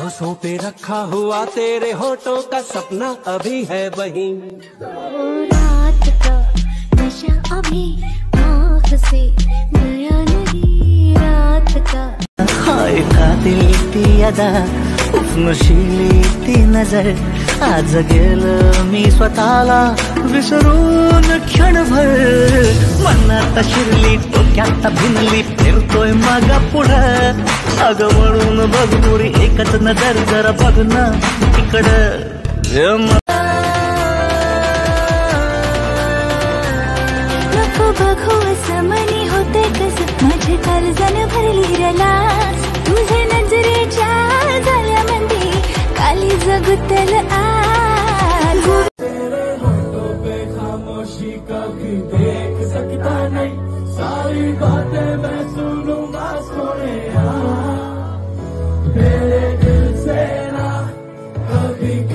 सांसों पे रखा हुआ तेरे होठों का सपना अभी है वहीं। रात का नशा अभी आँख से गया नहीं, रात का हाय कातिल ती अदा, उफनशिली ती नजर, आज गेलं मी स्वतःला विसरून क्षणभर, मनात शिरली डोक्यात भिनली, फिरतोय मागा पुढं, अगं म्हणून बघ पुरी एकच नजर, जरा बघ ना इकडं। नको बघू असं मनी होते कसं, माझे कर्जन भरली रलास, तुझे नजरेच्या झाल्या मंदी काली जगतल आज। तेरे होठों पे खामोशी कभी देख सकता नहीं, सारी बातें मैं सुनूंगा सोनिया, मेरे दिल से ना कभी